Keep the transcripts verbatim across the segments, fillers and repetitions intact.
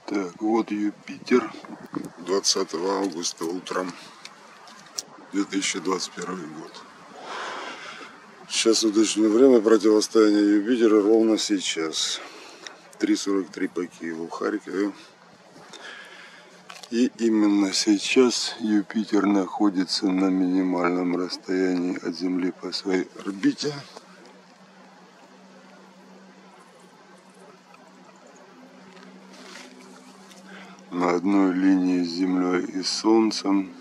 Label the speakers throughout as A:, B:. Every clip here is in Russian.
A: Так, вот Юпитер, двадцатого августа утром, две тысячи двадцать первый год. Сейчас удачное время, противостояние Юпитера ровно сейчас. три сорок три по Киеву в Харькове. И именно сейчас Юпитер находится на минимальном расстоянии от Земли по своей орбите. На одной линии с Землей и Солнцем.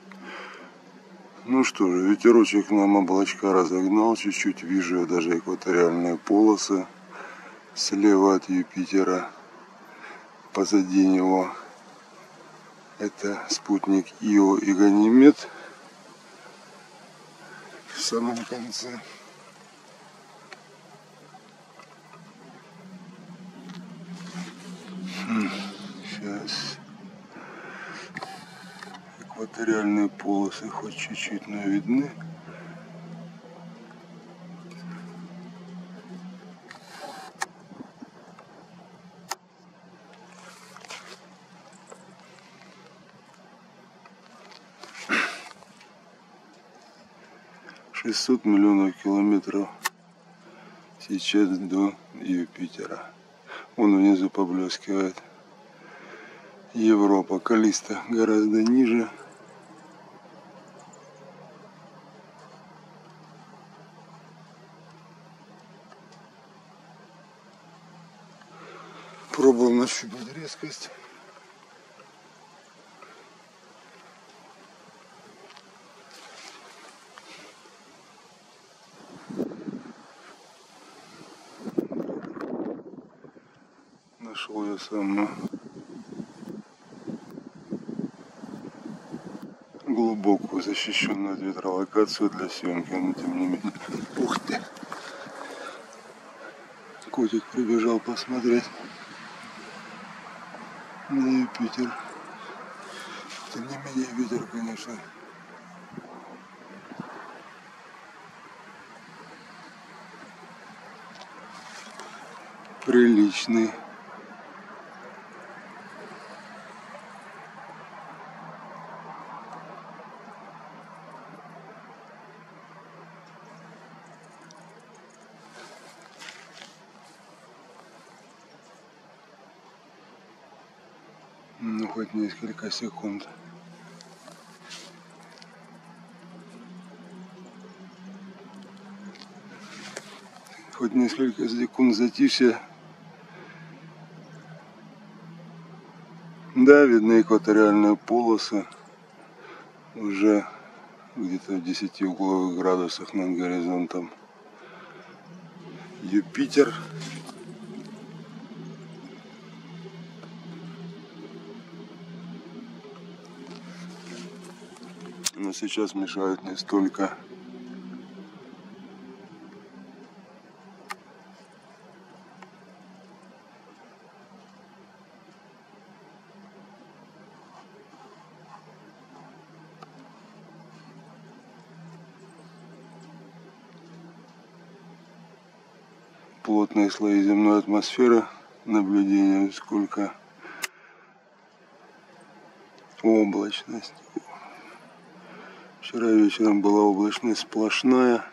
A: Ну что же, ветерочек нам облачка разогнал чуть-чуть. Вижу даже экваториальные полосы слева от Юпитера. Позади него это спутник Ио и Ганимед. В самом конце. Сейчас экваториальные полосы хоть чуть-чуть, но видны. шестьсот миллионов километров сейчас до Юпитера. Вон внизу поблескивает Европа. Каллиста гораздо ниже. Пробуем нащупать резкость. Нашел я самую глубокую защищенную от ветра локацию для съемки, но тем не менее. Ух ты! Котик прибежал посмотреть на Юпитер. Тем не менее ветер, конечно, приличный. Ну, хоть несколько секунд. Хоть несколько секунд затишья. Да, видны экваториальные полосы. Уже где-то в десяти угловых градусах над горизонтом. Юпитер. Но сейчас мешают не столько плотные слои земной атмосферы наблюдения, сколько облачность. Вчера вечером была облачность сплошная.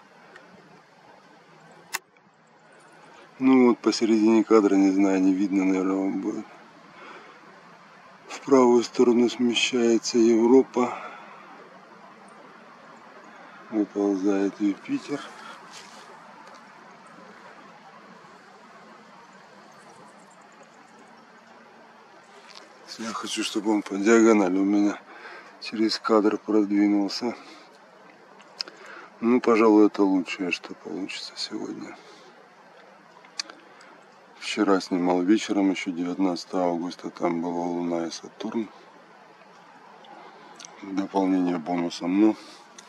A: Ну вот посередине кадра, не знаю, не видно, наверное, вам будет. В правую сторону смещается Европа. Выползает Юпитер. Я хочу, чтобы он по диагонали у меня через кадр продвинулся. Ну, пожалуй, это лучшее, что получится сегодня. Вчера снимал вечером, еще девятнадцатого августа, там была Луна и Сатурн. Дополнение бонусом, но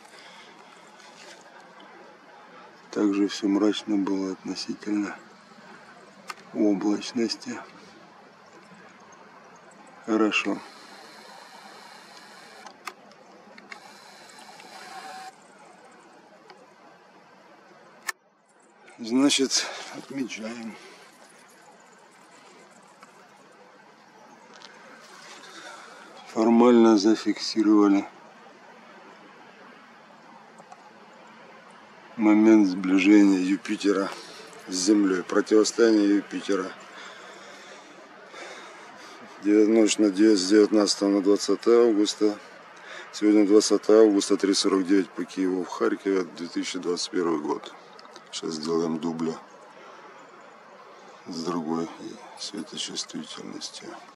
A: также все мрачно было относительно облачности. Хорошо. Значит, отмечаем. формально зафиксировали момент сближения Юпитера с Землей, противостояние Юпитера. Ночь на с девятнадцатого на двадцатое августа. Сегодня двадцатое августа, три сорок девять по Киеву, в Харькове, две тысячи двадцать первый год. Сейчас сделаем дубля с другой светочувствительностью.